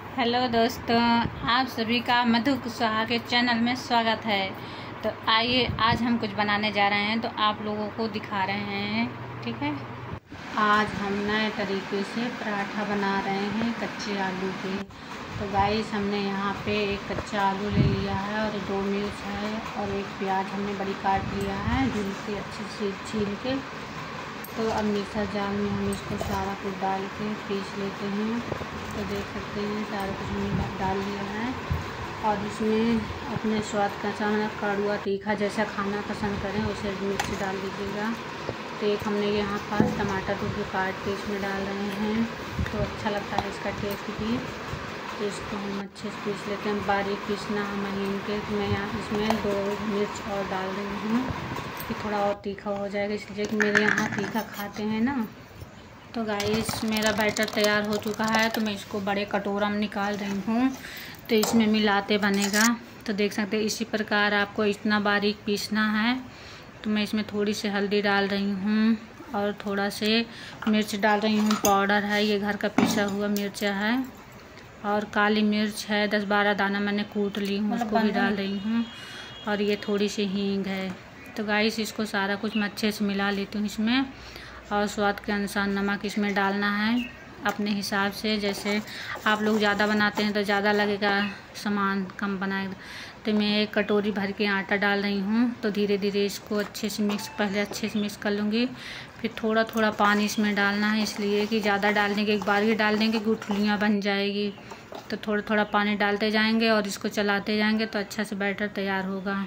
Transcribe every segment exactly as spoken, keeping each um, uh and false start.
Hello दोस्तों, आप सभी का मधु कुशवाहा के चैनल में स्वागत है। तो आइए आज हम कुछ बनाने जा रहे हैं, तो आप लोगों को दिखा रहे हैं। ठीक है, आज हम नए तरीके से पराठा बना रहे हैं कच्चे आलू के। तो गाइस, हमने यहाँ पे एक कच्चा आलू ले लिया है और दो मिर्च है और एक प्याज हमने बड़ी काट लिया है धुल के अच्छे से छील के। तो अब मिक्सर जार में हम इसको सारा कुछ डाल के पीस लेते हैं। तो देख सकते हैं सारा कुछ हमने डाल लिया है और इसमें अपने स्वाद का चाहना कड़वा तीखा जैसा खाना पसंद करें उसे मिर्च डाल दीजिएगा। तो एक हमने यहाँ पास टमाटर को काट के इसमें डाल रहे हैं, तो अच्छा लगता है इसका टेस्ट भी। तो इसको हम अच्छे से पीस लेते हैं, बारीक पीसना है महीन के। मैं यहाँ इसमें दो मिर्च और डाल रही हूँ कि थोड़ा और तीखा हो जाएगा, इसलिए कि मेरे यहाँ तीखा खाते हैं ना। तो गाइस, मेरा बैटर तैयार हो चुका है, तो मैं इसको बड़े कटोरा में निकाल रही हूँ। तो इसमें मिलाते बनेगा। तो देख सकते हैं इसी प्रकार आपको इतना बारीक पीसना है। तो मैं इसमें थोड़ी सी हल्दी डाल रही हूँ और थोड़ा से मिर्च डाल रही हूँ, पाउडर है ये, घर का पिसा हुआ मिर्च है। और काली मिर्च है दस बारह दाना मैंने कूट ली हूँ, उसको भी डाल रही हूँ। और ये थोड़ी सी हींग है। तो गाइस, इसको सारा कुछ मैं अच्छे से मिला लेती हूँ इसमें। और स्वाद के अनुसार नमक इसमें डालना है अपने हिसाब से। जैसे आप लोग ज़्यादा बनाते हैं तो ज़्यादा लगेगा, सामान कम बनाएगा। तो मैं एक कटोरी भर के आटा डाल रही हूँ। तो धीरे धीरे इसको अच्छे से मिक्स पहले अच्छे से मिक्स कर लूँगी, फिर थोड़ा थोड़ा पानी इसमें डालना है, इसलिए कि ज़्यादा डालने के एक बार ही डाल देंगे गुठलियाँ बन जाएगी। तो थोड़ा थोड़ा पानी डालते जाएंगे और इसको चलाते जाएंगे तो अच्छा से बैटर तैयार होगा।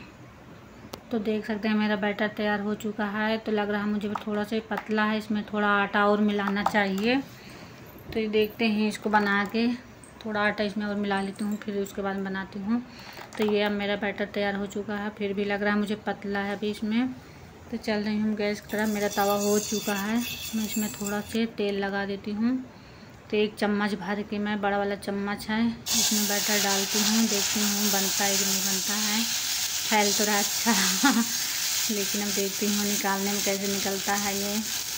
तो देख सकते हैं मेरा बैटर तैयार हो चुका है। तो लग रहा है मुझे थोड़ा सा पतला है, इसमें थोड़ा आटा और मिलाना चाहिए। तो ये देखते हैं, इसको बना के थोड़ा आटा इसमें और मिला लेती हूँ, फिर उसके बाद बनाती हूँ। तो ये अब मेरा बैटर तैयार हो चुका है, फिर भी लग रहा है मुझे पतला है अभी इसमें। तो चल रही हूँ गैस की तरफ, मेरा तवा हो चुका है। मैं इसमें थोड़ा से तेल लगा देती हूँ। तो एक चम्मच भर के, मैं बड़ा वाला चम्मच है, इसमें बैटर डालती हूँ। देखती हूँ बनता है कि नहीं बनता है। फैल तो रहा अच्छा लेकिन अब देखती हूँ निकालने में कैसे निकलता है ये।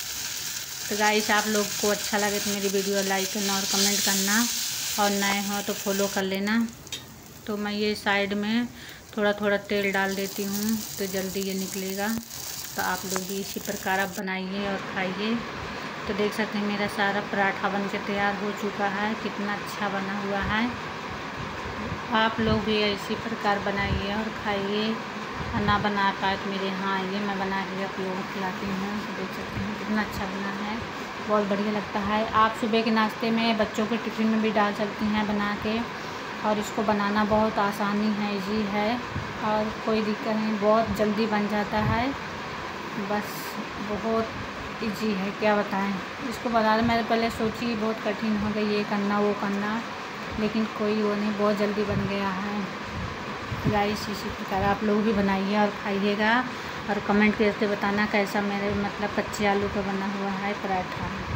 तो गाइस, आप लोग को अच्छा लगे तो मेरी वीडियो लाइक करना और कमेंट करना, और नए हो तो फॉलो कर लेना। तो मैं ये साइड में थोड़ा थोड़ा तेल डाल देती हूँ, तो जल्दी ये निकलेगा। तो आप लोग भी इसी प्रकार आप बनाइए और खाइए। तो देख सकते हैं मेरा सारा पराठा बन के तैयार हो चुका है, कितना अच्छा बना हुआ है। आप लोग भी इसी प्रकार बनाइए और खाइए। और ना बना पाए तो मेरे यहाँ आइए, मैं बना के आप लोगों को खिलाती हूँ। तो देख सकते हैं कितना अच्छा बना है, बहुत बढ़िया लगता है। आप सुबह के नाश्ते में बच्चों के टिफ़िन में भी डाल सकती हैं बना के। और इसको बनाना बहुत आसानी है, इजी है और कोई दिक्कत नहीं, बहुत जल्दी बन जाता है। बस बहुत इजी है, क्या बताएं। इसको बनाना मैंने पहले सोची बहुत कठिन हो गई, ये करना वो करना, लेकिन कोई वो नहीं, बहुत जल्दी बन गया है। गाइस, इसी प्रकार आप लोग भी बनाइए और खाइएगा और कमेंट करके बताना कैसा मेरे मतलब कच्चे आलू का बना हुआ है पराठा।